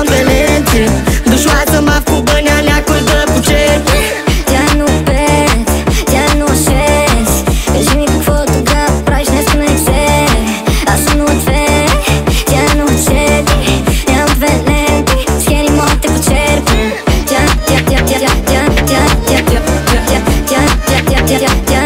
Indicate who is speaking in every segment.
Speaker 1: am de lente. Dușoasă m-a făcut bănea neacul de buget.
Speaker 2: Ja nu bet, ja nu șezi. Ești mic fotograf, prașnesc în Excel. Așa nu te ja nu cedi. Ja am dve lente, scheni mote po čerpu. Ja, ja, ja, ja, ja, ja, ja, ja, ja, ja, ja, ja, ja, ja, ja,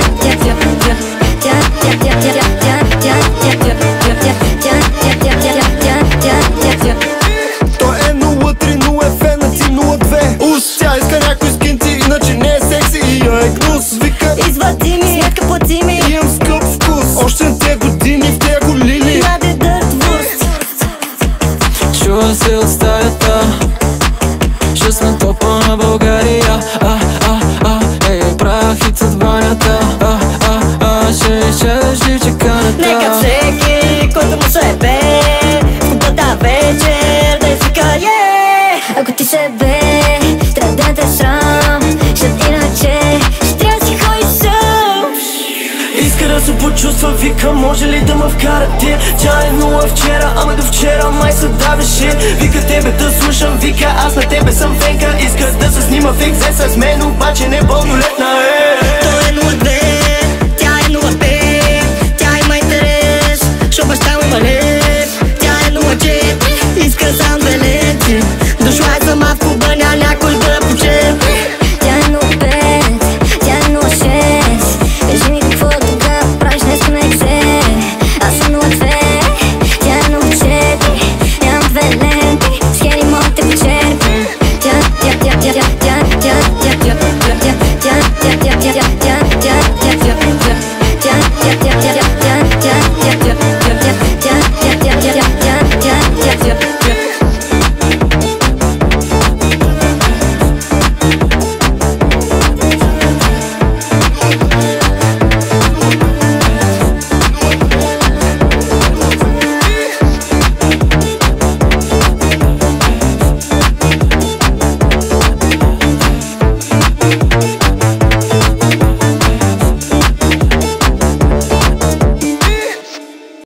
Speaker 3: To e 03, nu e fenăci, nu e dve. Тя иска някой скинти, иначе не е секси и я е гнус. Вика,
Speaker 2: извади ми, сметка плати ми.
Speaker 3: имам скъп вкус. Още на те години в тези голили.
Speaker 2: Наде дърт вурст.
Speaker 4: Чува се от стаята, ще сме топа на България. Ей, правя хит от банята. Ще изчадеш дивчеканата.
Speaker 1: Нека всеки, който му се бе, хубавата вечер да извика
Speaker 2: Ако ти се бе, трябва да те срам. Защото иначе ще трябва да си ходиш сам.
Speaker 1: Иска да се почувства, вика, може ли да ме вкарате? Тя е нула вчера, ама до вчера май се давеше. Вика тебе да слушам, вика аз на тебе съм фенка. Иска да се снима в екзе с мен, обаче не пълнолетна е. Той е 02